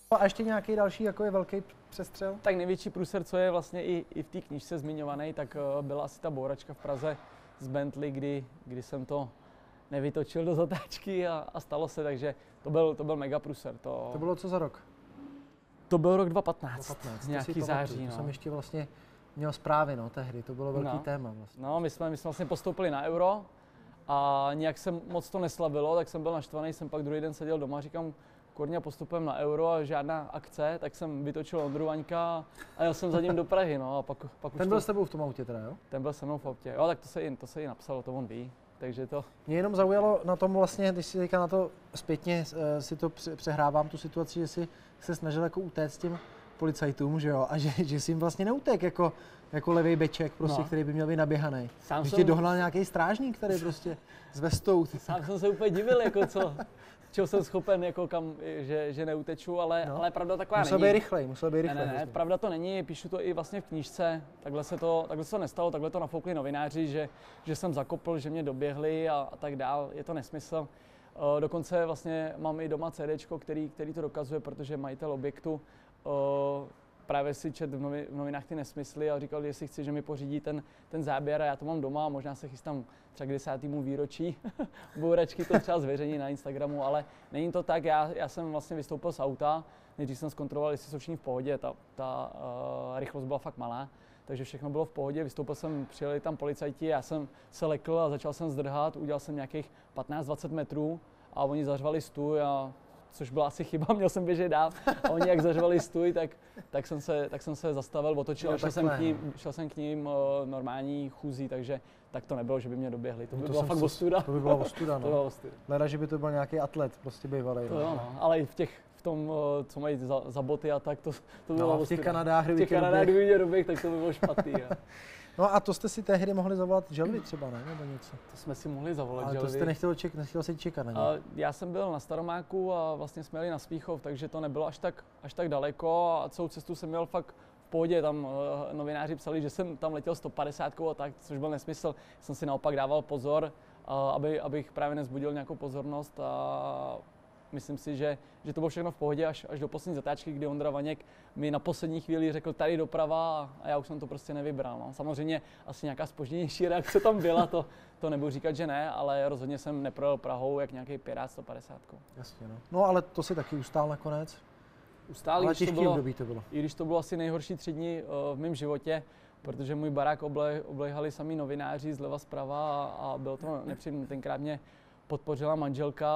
A ještě nějaký další jako je velký přestřel? Tak největší průser, co je vlastně i v té knížce zmiňovaný, tak byla asi ta bouračka v Praze z Bentley, kdy jsem to nevytočil do zatáčky a stalo se, takže to byl mega průser. To bylo co za rok? To byl rok 2015, 2015. nějaký září. To jsem ještě vlastně měl zprávy, tehdy, to bylo velký téma vlastně. No, my jsme vlastně postoupili na Euro a nějak se moc to neslavilo, tak jsem byl naštvaný, jsem pak druhý den seděl doma, říkám, kurňa, postupem na Euro a žádná akce, tak jsem vytočil Ondru Vaňka a jel jsem za ním do Prahy, no a pak Ten byl s tebou v tom autě teda, jo? Ten byl se mnou v autě, jo, tak to se i napsalo, to on ví, takže to... Mě jenom zaujalo na tom vlastně, když si teďka na to zpětně si to přehrávám, tu situaci, že si se snažil jako utéct těm policajtům, že jo, a že si jim vlastně neutek jako levej beček, prostě, který by měl být naběhaný. Že tě dohnal nějaký strážník tady prostě s vestou. Sám jsem se úplně divil, jako čeho jsem schopen, jako že neuteču, ale pravda taková musel není. Musel být rychlej. Ne, pravda to není, píšu to i vlastně v knížce, takhle se to nestalo, takhle to nafoukli novináři, že jsem zakopl, že mě doběhli a tak dál, je to nesmysl. Dokonce vlastně mám i doma CDčko, který to dokazuje, protože majitel objektu právě si čet v novinách ty nesmysly a říkal, jestli chci, že mi pořídí ten záběr a já to mám doma a možná se chystám třeba k 10. výročí bouračky, to třeba zveřejní na Instagramu, ale není to tak, já jsem vlastně vystoupil z auta, nejdřív jsem zkontroloval, jestli jsou všichni v pohodě, ta rychlost byla fakt malá, takže všechno bylo v pohodě, vystoupil jsem, přijeli tam policajti, já jsem se lekl a začal jsem zdrhat, udělal jsem nějakých 15-20 metrů a oni zařvali stůj což byla asi chyba, měl jsem běžet dál. A oni jak zařvali stůj, tak jsem se zastavil, otočil a šel jsem k ním normální chůzí, takže tak to nebylo, že by mě doběhli. To by byla fakt ostuda. To by byla ostuda, no. Leda, že by to byl nějaký atlet, prostě bývalý. To jo, no. Ale i v tom, co mají za boty a tak, to bylo ostuda. V těch Kanadách, kdyby mě doběh, tak to by bylo špatný. No a to jste si tehdy mohli zavolat Želvy třeba, ne? Nebo něco? To jsme si mohli zavolat ale Želvy. Ale to jste nechtěl si čekat na ně? Já jsem byl na Staromáku a vlastně jsme jeli na Smíchov, takže to nebylo až tak daleko a celou cestu jsem měl fakt v pohodě. Tam novináři psali, že jsem tam letěl 150 a tak, což byl nesmysl. Jsem si naopak dával pozor, abych právě nezbudil nějakou pozornost a myslím si, že to bylo všechno v pohodě až do poslední zatáčky, kdy Ondra Vaněk mi na poslední chvíli řekl tady doprava a já už jsem to prostě nevybral. No. Samozřejmě asi nějaká zpožděnější reakce tam byla, to nebudu říkat, že ne, ale rozhodně jsem neprojel Prahou jak nějaký pirát 150. Jasně, no. No ale to si taky ustál nakonec. Ustál, ale těžký období to bylo. I když to bylo asi nejhorší 3 dny v mém životě, protože můj barák oblejhali sami novináři zleva zprava a bylo to nepříjemné. Tenkrát mě podpořila manželka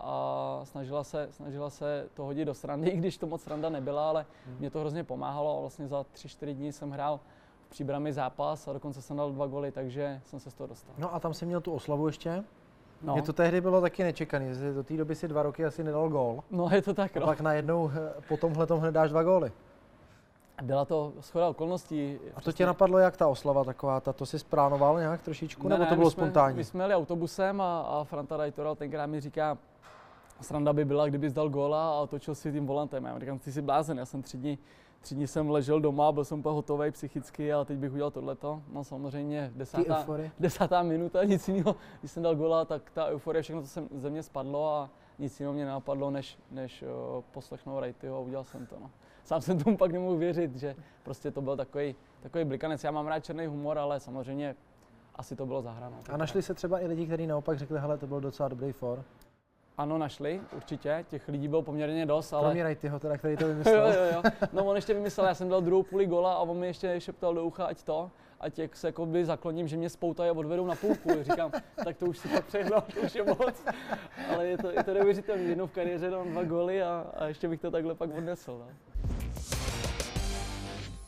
a snažila se to hodit do srandy, i když to moc sranda nebyla, ale mě to hrozně pomáhalo a vlastně za 3-4 dní jsem hrál v Příbrami zápas a dokonce jsem dal 2 góly, takže jsem se z toho dostal. No a tam jsem měl tu oslavu ještě. No. Mě to tehdy bylo taky nečekaný, že do té doby si 2 roky asi nedal gól. No je to tak, a pak najednou po tomhletom hned dáš 2 góly. Byla to shoda okolností. A to tě napadlo jak ta oslava taková, to si splánoval nějak trošičku, nebo to bylo spontánní? My jsme jeli autobusem a Franta Rajtoral tenkrát mi říká, sranda by byla, kdybys dal góla a točil si tím volantem. Já říkám, ty jsi blázen, já jsem 3 dny jsem ležel doma, byl jsem úplně hotový psychicky a teď bych udělal tohleto. No samozřejmě 10. minuta, nic jiného. Když jsem dal góla, tak ta euforie, všechno to ze mě spadlo a nic jiného mě nenapadlo, než poslechnout Rajtyho a udělal jsem to. No. Sám jsem tomu pak nemohl věřit, že prostě to byl takový blikanec. Já mám rád černý humor, ale samozřejmě asi to bylo za hranou. A našli se třeba i lidi, kteří naopak řekli, hele, to byl docela dobrý for? Ano, našli, určitě. Těch lidí bylo poměrně dost, ale... Kromě Rajtyho teda, který to vymyslel. jo. No on ještě vymyslel, já jsem dal druhou půli gola a on mi ještě šeptal do ucha, ať jak se jakoby zakloním, že mě spoutají a odvedou na půlku. Říkám, tak to už si fakt přehnal, to už je moc. Ale je to neuvěřitelné, jednou v kariéře dám 2 góly a ještě bych to takhle pak odnesl. No.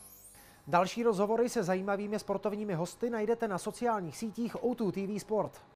Další rozhovory se zajímavými sportovními hosty najdete na sociálních sítích O2 TV Sport.